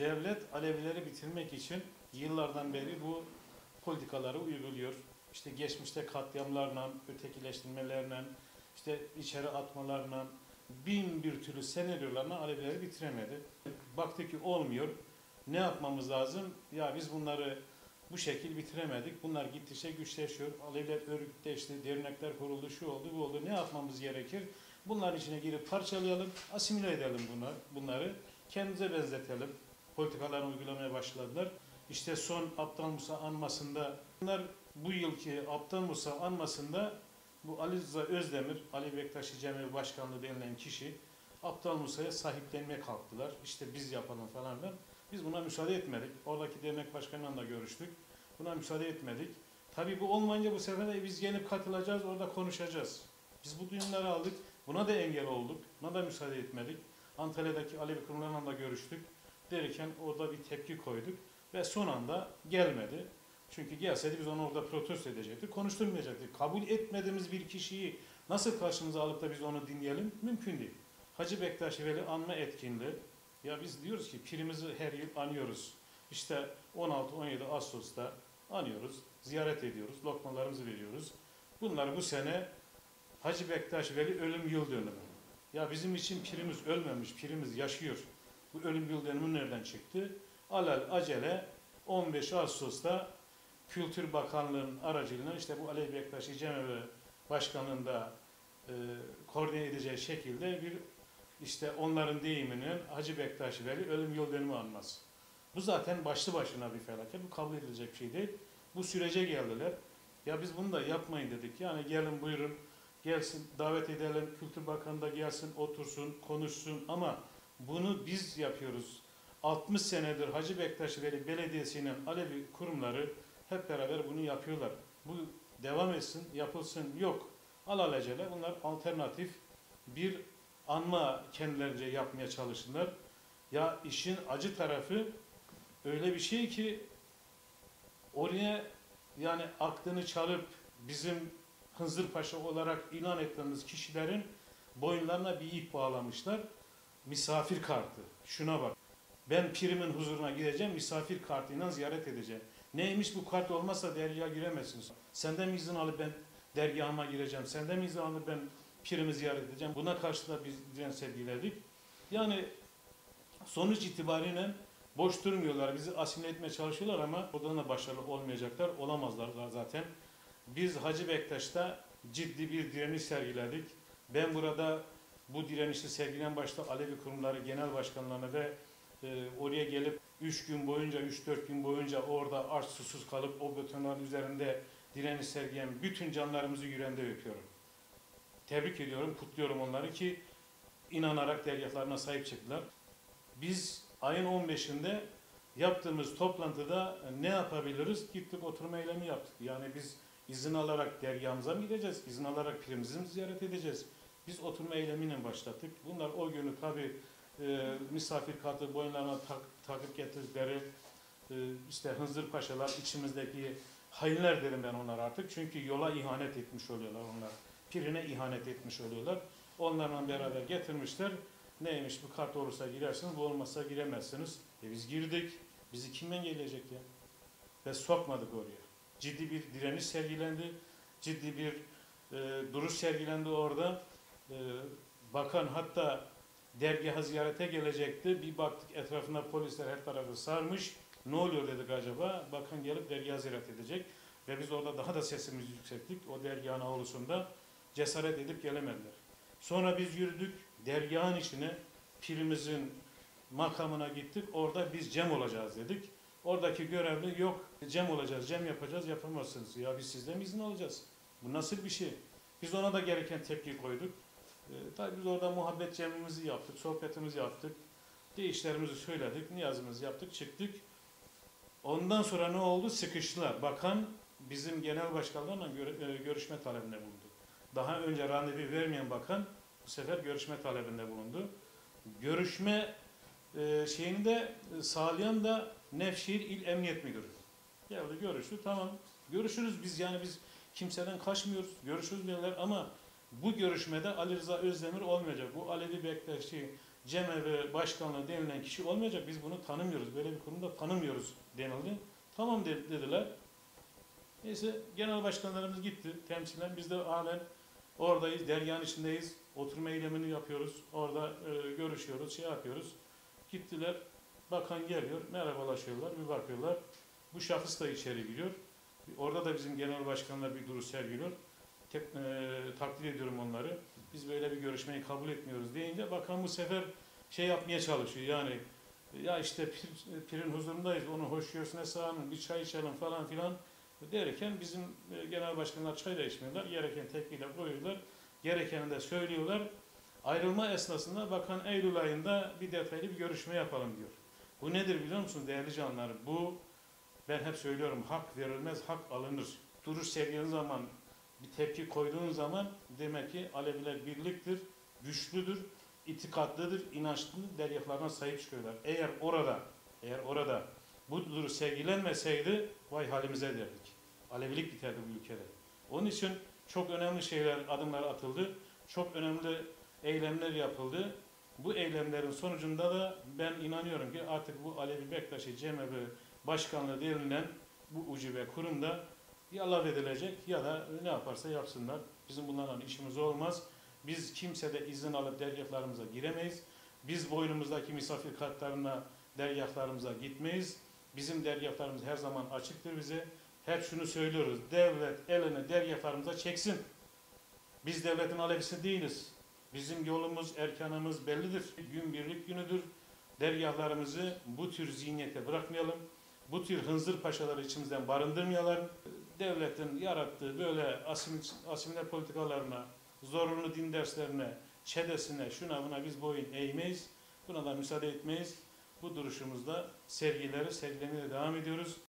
Devlet Alevileri bitirmek için yıllardan beri bu politikaları uyguluyor. İşte geçmişte katliamlarla, ötekileştirmelerle, işte içeri atmalarla, bin bir türlü senaryolarla Alevileri bitiremedi. Baktı ki olmuyor. Ne yapmamız lazım? Ya biz bunları bu şekil bitiremedik. Bunlar gittikçe güçleşiyor. Aleviler örgütleşti, dernekler kuruldu, şu oldu, bu oldu. Ne yapmamız gerekir? Bunların içine girip parçalayalım, asimile edelim bunları. Kendimize benzetelim. Politikalarını uygulamaya başladılar. İşte son Aptal Musa anmasında, bunlar bu yılki Aptal Musa anmasında bu Ali Rıza Özdemir, Ali Bektaşi Cemil Başkanlığı denilen kişi Aptal Musa'ya sahiplenmeye kalktılar. İşte biz yapalım falan filan. Biz buna müsaade etmedik. Oradaki dernek başkanıyla da görüştük. Buna müsaade etmedik. Tabii bu olmayınca bu sefer de biz gelip katılacağız, orada konuşacağız. Biz bu duyumları aldık. Buna da engel olduk. Buna da müsaade etmedik. Antalya'daki Alevi kurumlarıyla da görüştük. Derken orada bir tepki koyduk. Ve son anda gelmedi. Çünkü gelseydi biz onu orada protesto edecektik. Konuşturmayacaktık. Kabul etmediğimiz bir kişiyi nasıl karşımıza alıp da biz onu dinleyelim? Mümkün değil. Hacı Bektaş Veli anma etkinliği. Ya biz diyoruz ki pirimizi her yıl anıyoruz. İşte 16-17 Ağustos'ta anıyoruz, ziyaret ediyoruz, lokmalarımızı veriyoruz. Bunlar bu sene Hacı Bektaş Veli ölüm yıl dönümü. Ya bizim için pirimiz ölmemiş, pirimiz yaşıyor. Bu ölüm yıl dönümü nereden çıktı? Acele 15 Ağustos'ta Kültür Bakanlığı'nın aracılığıyla işte bu Alevi Bektaşi Cemevi Başkanlığı'nda koordine edeceği şekilde bir işte onların deyiminin Hacı Bektaş Veli ölüm yıl dönümü anması. Bu zaten başlı başına bir felaket. Bu kabul edilecek bir şey değil. Bu sürece geldiler. Ya biz bunu da yapmayın dedik. Yani gelin buyurun, gelsin davet edelim. Kültür Bakanı da gelsin, otursun, konuşsun ama bunu biz yapıyoruz. 60 senedir Hacı Bektaş Veli Belediyesi'nin Alevi kurumları hep beraber bunu yapıyorlar. Bu devam etsin, yapılsın. Yok. Alelacele bunlar alternatif bir anma kendilerince yapmaya çalışırlar. Ya işin acı tarafı öyle bir şey ki oraya yani aklını çalıp bizim Hınzır Paşa olarak ilan ettiğimiz kişilerin boyunlarına bir ip bağlamışlar. Misafir kartı. Şuna bak. Ben pirimin huzuruna gideceğim, misafir kartıyla ziyaret edeceğim. Neymiş bu kart olmazsa dergaha giremezsiniz. Senden mi izin alıp ben dergahıma gireceğim? Senden mi izin alıp ben pirimi ziyaret edeceğim? Buna karşı da biz direnç sergiledik. Yani sonuç itibariyle boş durmuyorlar. Bizi asimile etmeye çalışıyorlar ama oradan da başarılı olmayacaklar. Olamazlar zaten. Biz Hacı Bektaş'ta ciddi bir direniş sergiledik. Ben burada bu direnişi sergilen başta Alevi kurumları genel başkanlarına ve oraya gelip 3 gün boyunca, 3-4 gün boyunca orada aç susuz kalıp o betonların üzerinde direniş sergileyen bütün canlarımızı yüreğimde öpüyorum. Tebrik ediyorum, kutluyorum onları ki inanarak dergahlarına sahip çıktılar. Biz ayın 15'inde yaptığımız toplantıda ne yapabiliriz? Gittik oturma eylemi yaptık. Yani biz izin alarak dergahımıza mı gideceğiz? İzin alarak pirimizi mi ziyaret edeceğiz? Biz oturma eylemiyle başlattık. Bunlar o günü tabii misafir kartı boyunlarına takıp getirdikleri işte Hınzır Paşalar içimizdeki hainler derim ben onlar artık. Çünkü yola ihanet etmiş oluyorlar onlar. Pirine ihanet etmiş oluyorlar. Onlarla beraber getirmişler. Neymiş bu kart olursa girersiniz, bu olmazsa giremezsiniz. Biz girdik. Bizi kim engelleyecek ya? Ve sokmadık oraya. Ciddi bir direniş sergilendi. Ciddi bir duruş sergilendi orada. Bakan hatta dergaha ziyarete gelecekti. Bir baktık etrafında polisler her tarafı sarmış. Ne oluyor dedik acaba? Bakan gelip dergaha ziyaret edecek. Ve biz orada daha da sesimizi yükselttik. O dergahın avlusunda cesaret edip gelemediler. Sonra biz yürüdük. Dergahın içine pirimizin makamına gittik. Orada biz cem olacağız dedik. Oradaki görevli yok cem olacağız, cem yapacağız, yapamazsınız. Ya biz sizden mi izin alacağız? Bu nasıl bir şey? Biz ona da gereken tepki koyduk. Tabii biz orada muhabbet cemimizi yaptık, sohbetimizi yaptık. Deyişlerimizi söyledik, niyazımızı yaptık, çıktık. Ondan sonra ne oldu? Sıkıştılar. Bakan bizim genel başkanlarla görüşme talebinde bulundu. Daha önce randevu vermeyen bakan bu sefer görüşme talebinde bulundu. Görüşme şeyini de sağlayan da Nevşehir İl Emniyet Müdürü. Geldi görüştü. Tamam. Görüşürüz biz yani biz kimseden kaçmıyoruz. Görüşürüz diyorlar ama bu görüşmede Ali Rıza Özdemir olmayacak. Bu Alevi Bektaşi cemevi başkanlığı denilen kişi olmayacak. Biz bunu tanımıyoruz. Böyle bir kurumda tanımıyoruz denildi. Tamam dediler. Neyse genel başkanlarımız gitti temsilen. Biz de halen oradayız, dergahın içindeyiz. Oturma eylemini yapıyoruz. Orada görüşüyoruz, şey yapıyoruz. Gittiler. Bakan geliyor, merhabalaşıyorlar, bir bakıyorlar. Bu şahıs da içeri giriyor. Orada da bizim genel başkanlar bir duruş sergiliyor. Takdir ediyorum onları. Biz böyle bir görüşmeyi kabul etmiyoruz deyince bakan bu sefer şey yapmaya çalışıyor. Yani ya işte pirin huzurundayız, onu hoş görsüne sağının, bir çay içelim falan filan derken bizim genel başkanlar çay da içmiyorlar. Gereken tepkiyle koyuyorlar. Gerekeni de söylüyorlar. Ayrılma esnasında bakan Eylül ayında bir detaylı bir görüşme yapalım diyor. Bu nedir biliyor musunuz değerli canlar? Bu ben hep söylüyorum, hak verilmez, hak alınır. Duruş sergilediğin zaman, bir tepki koyduğun zaman demek ki Aleviler birliktir, güçlüdür, itikatlıdır, inançlıdır, deryaklarına sahip çıkıyorlar. Eğer orada bu duruş sergilenmeseydi vay halimize derdik. Alevilik biterdi bu ülkede. Onun için çok önemli şeyler, adımlar atıldı. Çok önemli eylemler yapıldı. Bu eylemlerin sonucunda da ben inanıyorum ki artık bu Alevi Bektaşi Cemevi Başkanlığı denilen bu ucube kurumda ya lağvedilecek ya da ne yaparsa yapsınlar. Bizim bunlarla işimiz olmaz. Biz kimsede izin alıp dergahlarımıza giremeyiz. Biz boynumuzdaki misafir kartlarına dergahlarımıza gitmeyiz. Bizim dergahlarımız her zaman açıktır bize. Hep şunu söylüyoruz. Devlet elini dergahlarımıza çeksin. Biz devletin Alevisi değiliz. Bizim yolumuz, erkanımız bellidir. Gün birlik günüdür. Dergahlarımızı bu tür zihniyete bırakmayalım. Bu tür hınzır paşaları içimizden barındırmayalım. Devletin yarattığı böyle asimile politikalarına, zorunlu din derslerine, çedesine, şuna buna biz boyun eğmeyiz. Buna da müsaade etmeyiz. Bu duruşumuzda sergilemeye devam ediyoruz.